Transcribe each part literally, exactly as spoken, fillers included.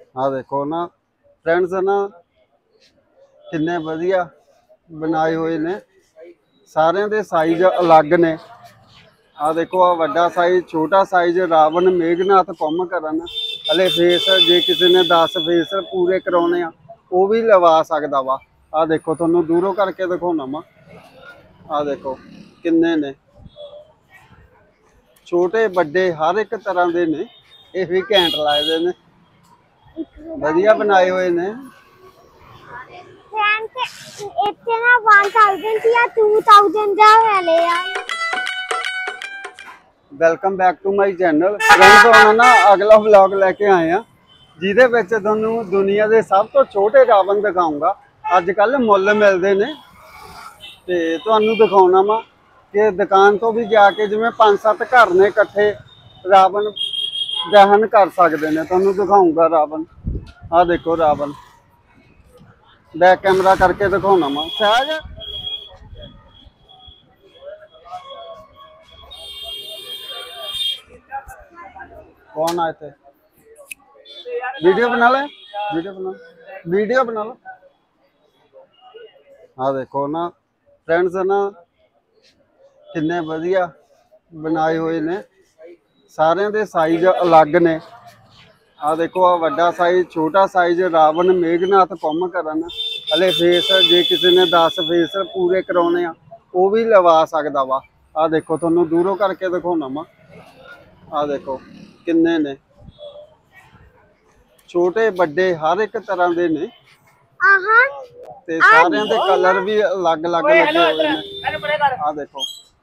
आ देखो ना फ्रेंड्स ना किन्ने वधिया बनाए हुए ने। सारिਆਂ ਦੇ साइज अलग ने। आ देखो आ वड्डा साइज, छोटा साइज रावण मेघनाथ कुंभकर्ण। हले फेस जे किसी ने दस फेस पूरे कराने आ वो भी लवा सकदा वा। आ देखो तुहानू दूरों करके दिखाउणा वा। आ देखो किन्ने ने, छोटे बड़े हर एक तरह के ने। ये भी घैंट लगदे ने, वधिया बनाए हुए ने। Welcome back to my channel friends. हुण ना अगला व्लॉग लैके आए हैं जिहदे विच तुहानू दुनिया के सब तो छोटे रावण दिखाऊंगा। अजकल मुੱਲ मिलते ने ते तुहानू दिखाउणा वा कि दुकान तो भी जाके जिवें पांच सत्त घर ने इकट्ठे रावण दहन कर सकते हैं। तुहानू दिखाऊंगा रावण। आ देखो रावण बैक कैमरा करके दिखाउणा वा। सहज कौन आए थे? वीडियो बना ले, वीडियो बना वीडियो बना लो। हाँ देखो ना फ्रेंड्स ना किन्ने वधिया बनाए हुए ने। सारिਆਂ ਦੇ साइज अलग ने। आ देखो आ वड्डा साइज, छोटा साइज रावण मेघनाथ कुंभकर्ण। हले फेस जे किसी ने दस फेस पूरे कराने आ वो भी लवा सकदा वा। आ देखो तुहानू दूरों करके दिखाउणा वा। आ देखो किन्ने ने, छोटे बड़े हर एक तरह के ने। ते सारिਆਂ ਦੇ कलर भी अलग अलग लगे हुए ने। आ देखो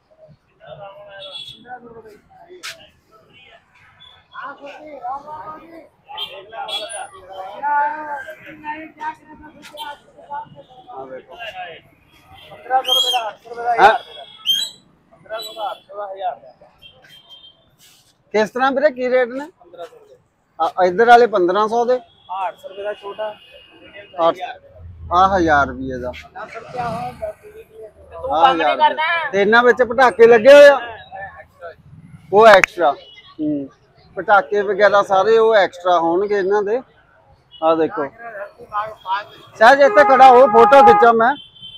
किस तरह ਵੀਰੇ की रेट ने? इधर वाले पंद्रह सौ दे आठ सौ रुपए का छोटा आ हजार रुपये का इन्हां विच पटाके लगे हुए आ वो एक्स्ट्रा। पटाके वगैरह सारे वो एक्स्ट्रा होणगे इन्हां दे। आ देखो शायद इत्थे खड़ा हो फोटो खिंचा मैं।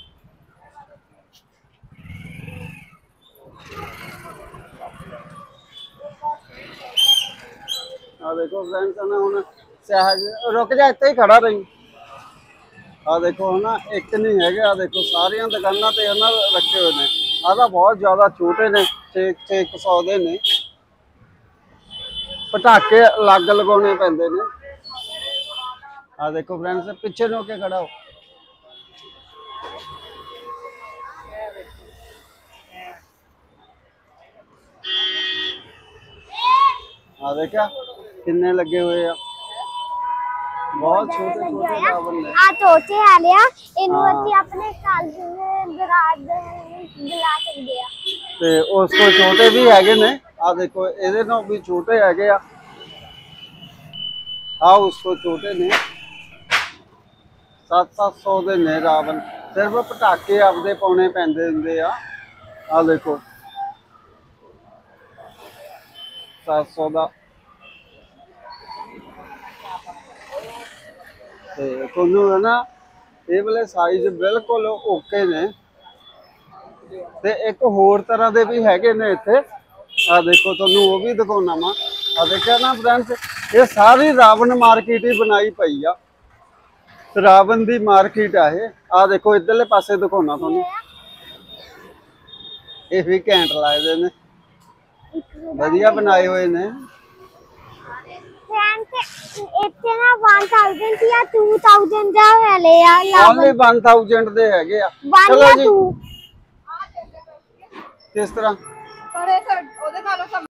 आ देखो फ्रेंड्स ना हुण सहज रुक जा, इत्थे ही खड़ा रही। आ देखो है ना एक नहीं है। आ देखो सारिया दुकानों ते ना रखे हुए ने। आ तो बहुत ज्यादा छोटे ने, छे छे एक सौ दे ने। पटाके अलग लगाने पैंदे ने। आ देखो फ्रेंड्स पिछे नो के खड़ा हो। आ देखा किन्ने लगे हुए आ। बहुत छोटे छोटे रावण ने। आ छोटे वाले आ इनु ਅਸੀਂ ਆਪਣੇ ਘਰ ਦੇ ਬਰਾਤ ਬੁਲਾ ਸਕਦੇ ਆ ਤੇ ਉਸ ਤੋਂ ਛੋਟੇ ਵੀ ਹੈਗੇ ਨੇ। ਆ ਦੇਖੋ ਇਹਦੇ ਨਾਲ ਵੀ ਛੋਟੇ ਹੈਗੇ ਆ। ਆ ਉਸ ਤੋਂ ਛੋਟੇ ਨੇ। ਸੱਤ ਸੱਤ सौ ਦੇ ਨੇ ਰਾਵਣ। ਸਿਰਫ ਪਟਾਕੇ ਆਪਦੇ ਪਾਉਣੇ ਪੈਂਦੇ ਹੁੰਦੇ ਆ। ਆ ਦੇਖੋ ਸੱਤ सौ ਦਾ। ਤੇ ਤੁਹਾਨੂੰ ਹੈ ਨਾ ਇਹ ਵਾਲੇ ਸਾਈਜ਼ ਬਿਲਕੁਲ ਓਕੇ ਨੇ। ਤੇ ਇੱਕ ਹੋਰ ਤਰ੍ਹਾਂ ਦੇ ਵੀ ਹੈਗੇ ਨੇ ਇੱਥੇ। ਆ ਦੇਖੋ ਤੁਹਾਨੂੰ ਉਹ ਵੀ ਦਿਖਾਉਣਾ ਵਾ। ਆ ਦੇਖਿਆ ਨਾ ਫਰੈਂड्स ਇਹ ਸਾਰੀ ਰਾਵਣ ਮਾਰਕੀਟ ਹੀ ਬਣਾਈ ਪਈ ਆ। ਰਾਵਣ ਦੀ ਮਾਰਕੀਟ ਆ ਇਹ। ਆ ਦੇਖੋ ਇਧਰਲੇ ਪਾਸੇ ਦਿਖਾਉਣਾ ਤੁਹਾਨੂੰ। ਇਹ ਵੀ ਘੈਂਟ ਲੱਗਦੇ ਨੇ, ਵਧੀਆ ਬਣਾਏ ਹੋਏ ਨੇ। ਇੱਥੇ ਨਾ one thousand ਜਾਂ two thousand ਦਾ ਵਾਲੇ ਆ। ਓਨਲੀ one thousand ਦੇ ਹੈਗੇ ਆ। ਚਲੋ ਜੀ किस तरह ਉਹਦੇ ਨਾਲੋਂ